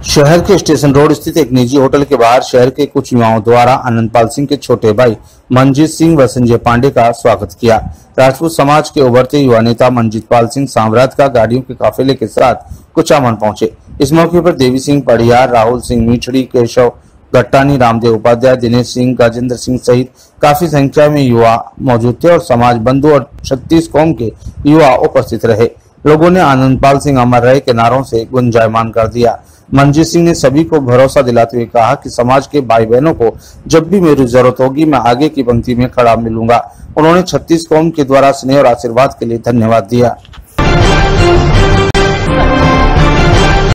शहर के station road स्थित एक निजी होटल के बाहर शहर के कुछ युवाओं द्वारा आनंदपाल सिंह के छोटे भाई मनजीत सिंह व संजय पांडे का स्वागत किया। राजपूत समाज के उभरते युवा नेता मनजीत पाल सिंह साम्राज्य का गाड़ियों के काफिले के साथ कुचामन पहुंचे। इस मौके पर देवी सिंह पढ़ियार, राहुल सिंह मीठड़ी, केशव गट्टानी, रामदेव उपाध्याय, दिनेश सिंह, गजेंद्र सिंह सहित काफी संख्या में युवा मौजूद थे और समाज बंधु और 36 कौम के युवा उपस्थित रहे। लोगों ने आनंदपाल सिंह अमर रहे के नारों से गुंजायमान कर दिया। मनजीत सिंह ने सभी को भरोसा दिलाते हुए कहा कि समाज के भाई बहनों को जब भी मेरी जरूरत होगी मैं आगे की पंक्ति में खड़ा मिलूंगा। उन्होंने 36 कौम के द्वारा स्नेह और आशीर्वाद के लिए धन्यवाद दिया।